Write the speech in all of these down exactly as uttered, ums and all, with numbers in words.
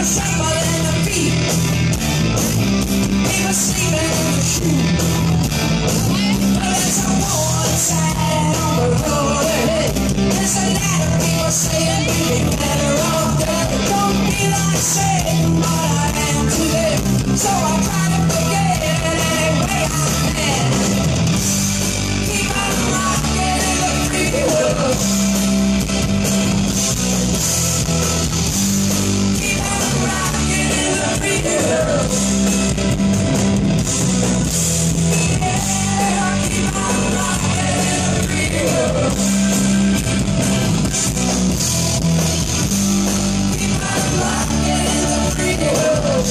shuffling the feet. He was sleeping in the shoe. But as I walked inside on the road ahead, there's a lot of people saying you be better off dead. Don't be like Satan, but I am today. So I try to forget it any way I can. Keep on rocking in the free world. Keep on rocking in the free world. Yeah, keep on rocking in the free world. Keep on rocking in the free world.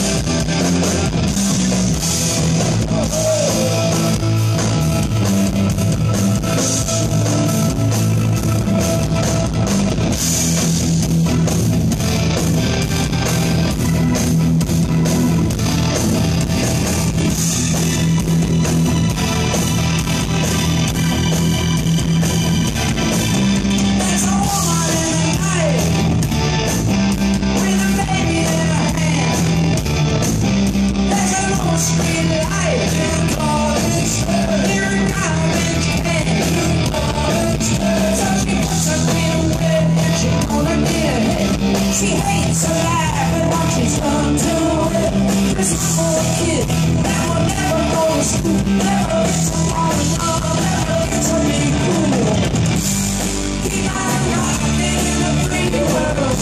She hates her life and what she's done to it. This is for a kid that will never go to school, never get someone to love, never get to be cool. Keep on rocking in the free world.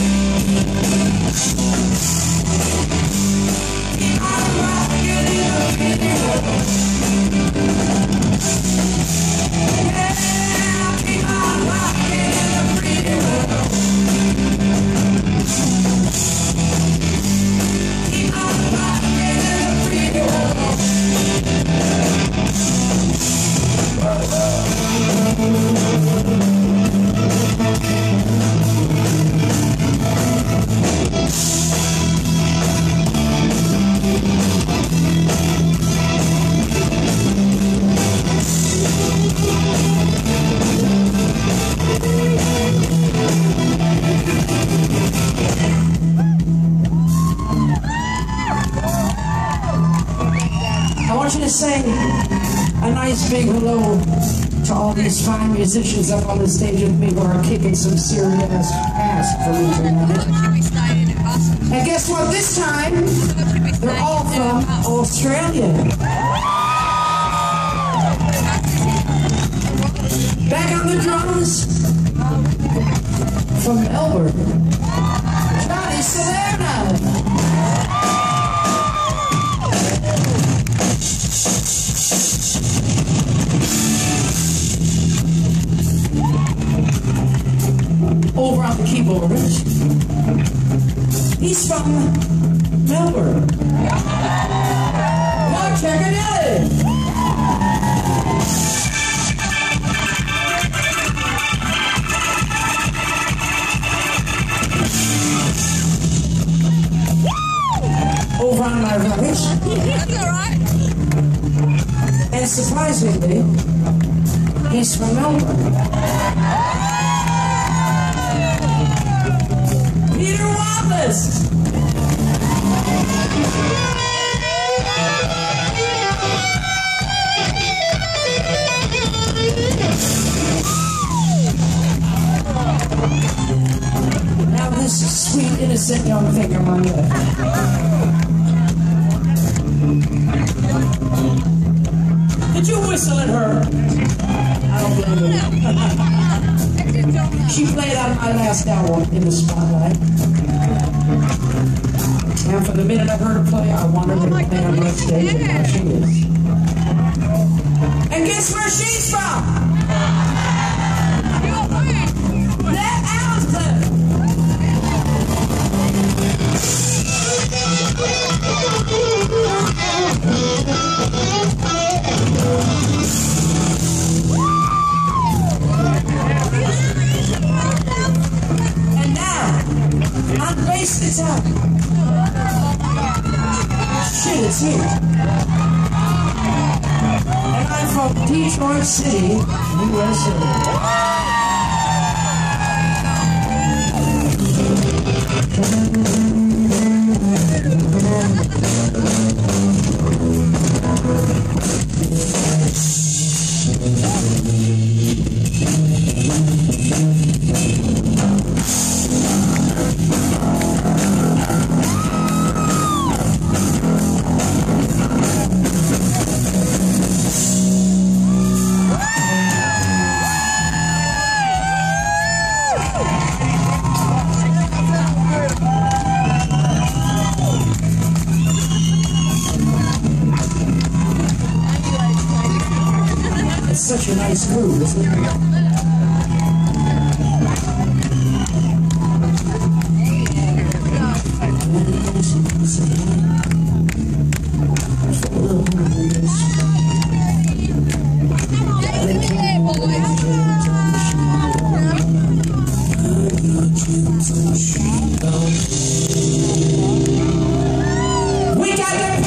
Keep on rocking in the free world. Yeah, keep on rocking in the free world. Keep on rocking in the free world. I want you to say a nice big hello to all these fine musicians up on the stage with me who are kicking some serious ass for me tonight. And guess what? This time, they're all from Australia. Back on the drums, from Melbourne, Johnny Salerno. Over on the keyboards, he's from Melbourne. Mark Caganelli. Over on my right. That's all right. And surprisingly, he's from Melbourne. Peter Wallace. Now this sweet, innocent young thing on my left. Did you whistle at her? I don't blame her. She played on my last album, In the Spotlight. And for the minute I heard her play, I wanted her to play on my stage, and now she is. And guess where she's from? That Alston. And now, on bass guitar. Shit, it's here. And I'm from Detroit City, U S A. such a nice groove, isn't it? We got the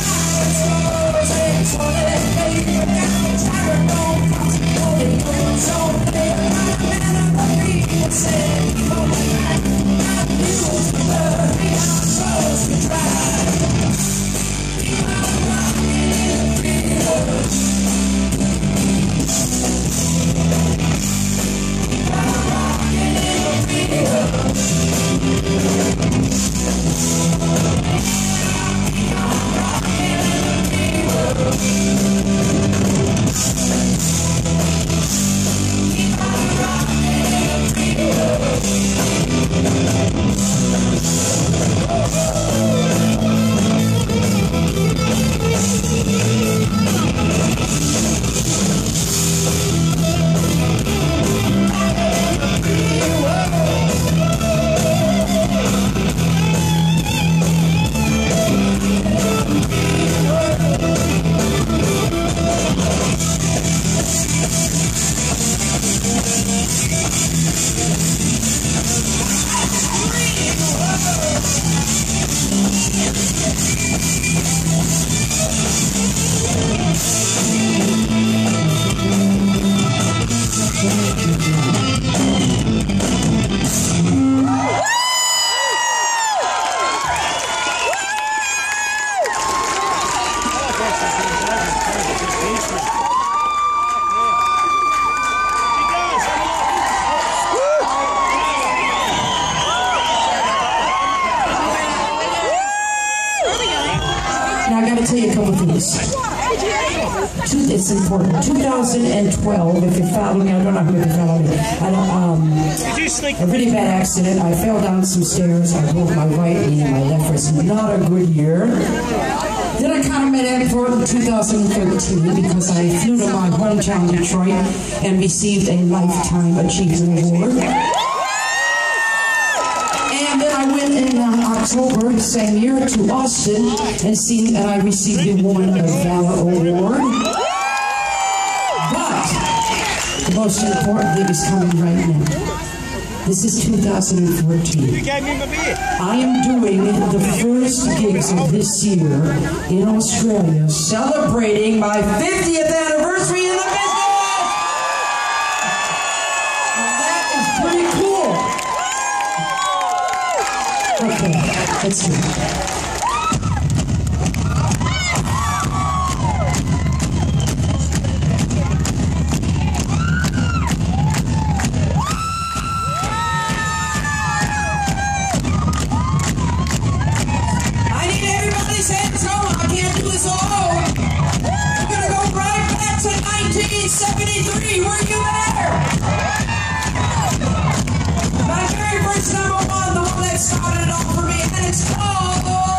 Now I got to tell you a couple things. It's important. two thousand twelve, if you follow me, I don't know if you follow me. I don't, um, a really bad accident. I fell down some stairs. I broke my right knee and my left wrist. Not a good year. Then I kind of made up for it in two thousand thirteen because I flew to my hometown, Detroit, and received a Lifetime Achievement Award. And then I went in uh, October the same year to Austin and seen, and I received the Woman of Valor Award. But the most important thing is coming right now. This is two thousand fourteen. I am doing the first gigs of this year in Australia, celebrating my fiftieth anniversary in the business! And that is pretty cool. Okay, let's see. seventy-three, were you there? My very first number one, the one that started it all for me, and it's called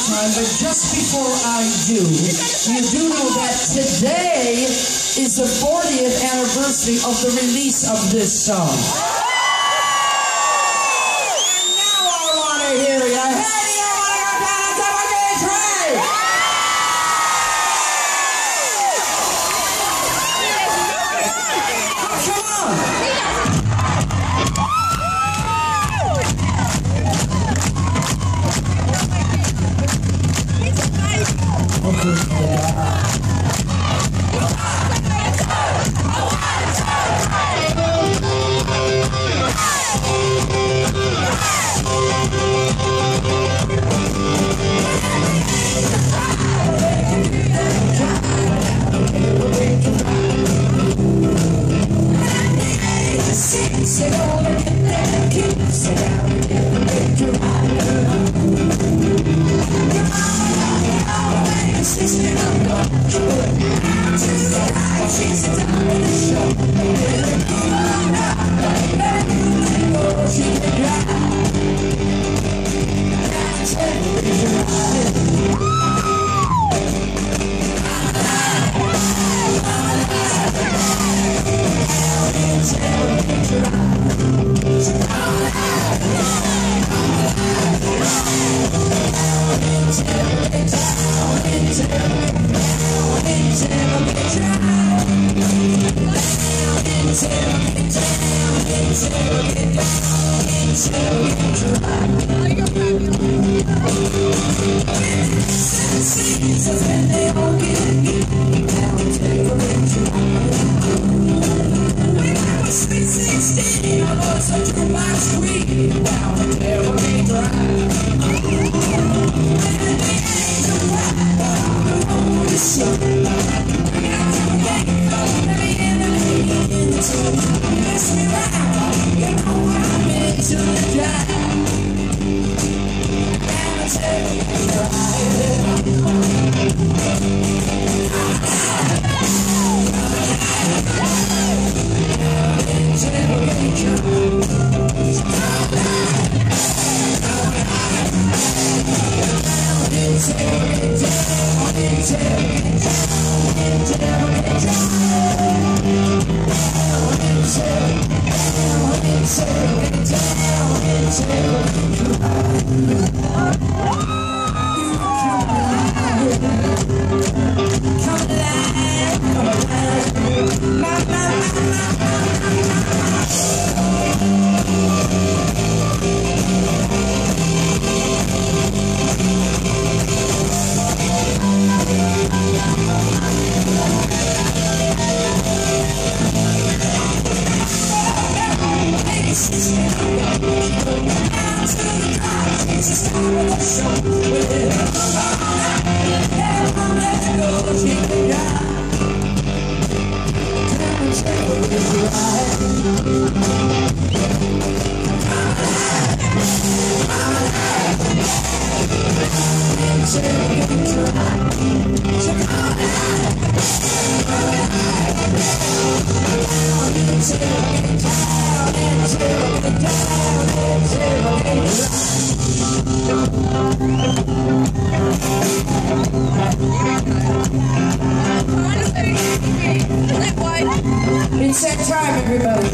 time, but just before I do, you do know that today is the fortieth anniversary of the release of this song. And now I want to hear you. Hey, you want to go down to my gauge, right? Come on. Sit down and get that, sit down and get your It's that time, everybody.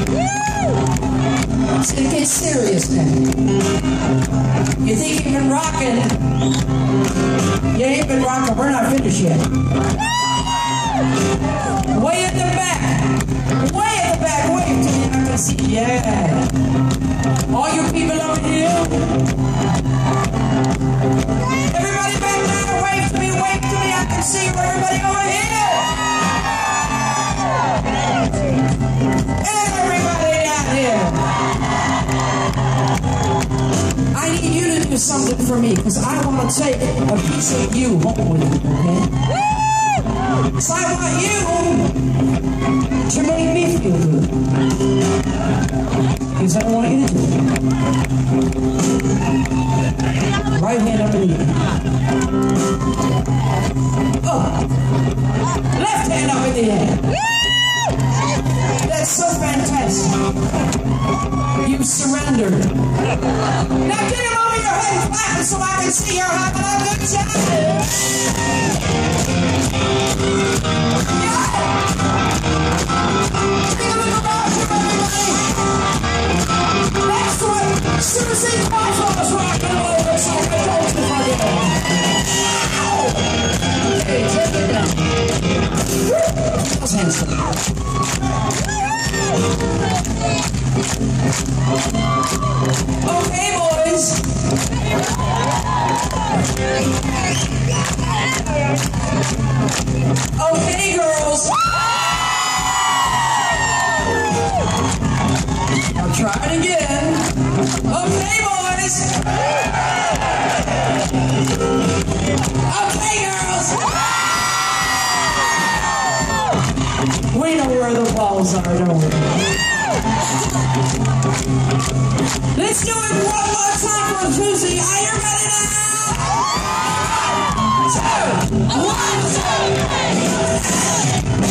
It's gonna get serious now. You think you've been rocking? You ain't been rocking. We're not finished yet. Way at the back. Way at the back. Wait till you can see. Yeah. All you people over here. Everybody back there, wave to me, wave to me. I can see you. Everybody over here. Everybody out here. I need you to do something for me because I want to take a piece of you home with me, okay? So I want you to make me feel good. Because I don't want you to do it. Right hand up in the air. Oh. Left hand up in the air. That's That's so fantastic. You surrendered. Now get him over your head and clap it so I can see you're having a good time. Yeah. Take a little round here, everybody. Next one, Susie Cosmos rocking over. It's like a dope for you. Okay, take it down. Those hands up. Okay, boys. Okay, girls. I'll try it again. Okay, boys. Okay, girls. We know where the balls are, don't we? Let's do it one more time for Susie. Are you ready now? One, two, one, two, three.